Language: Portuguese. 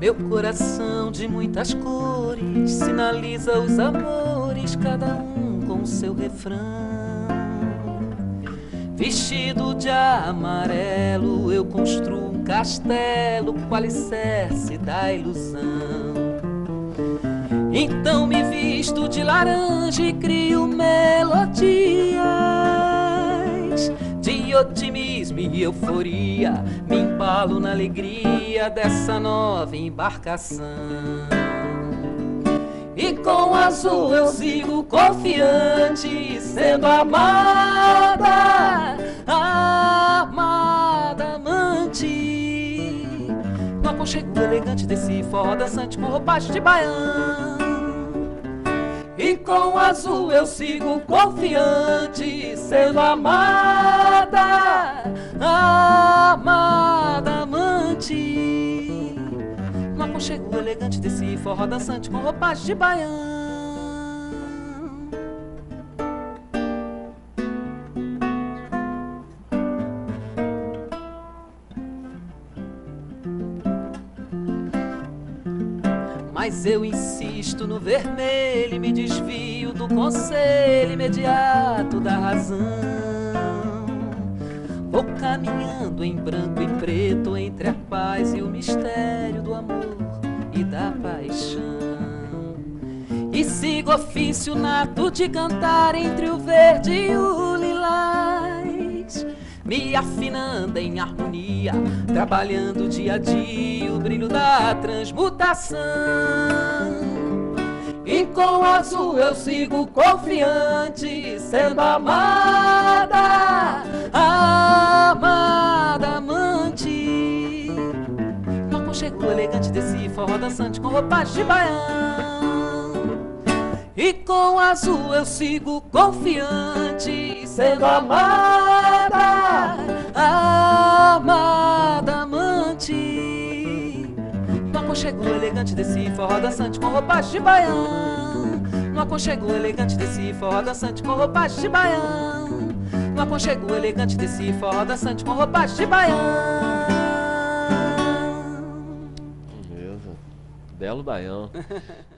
Meu coração de muitas cores sinaliza os amores, cada um com o seu refrão. Vestido de amarelo, eu construo um castelo com alicerce da ilusão. Então me visto de laranja e crio melodias de otimismo e euforia. Me embalo na alegria dessa nova embarcação. E com o azul eu sigo confiante, sendo amada, amada, amante. No aconchego elegante desse forró dançante com roupagem de baião. E com o azul eu sigo confiante, sendo amada, amada, amante. No aconchego elegante desse forró dançante com roupagem de baião. Mas eu insisto no vermelho e me desvio do conselho imediato da razão. Vou caminhando em branco e preto entre a paz e o mistério do amor e da paixão. E sigo ofício nato de cantar entre o verde e o lilás, me afinando em harmonia, trabalhando dia a dia o brilho da transmutação. E com o azul eu sigo confiante, sendo amada, amada, amante. No aconchego elegante desse forró dançante com roupagem de baião. E com o azul eu sigo confiante, sendo amada, amada, amante. No aconchego elegante desse forró dançante com roupagem de baião. No aconchego elegante desse forró dançante com roupagem de baião. No aconchego elegante desse forró dançante com roupagem de baião. Beleza. Belo baião.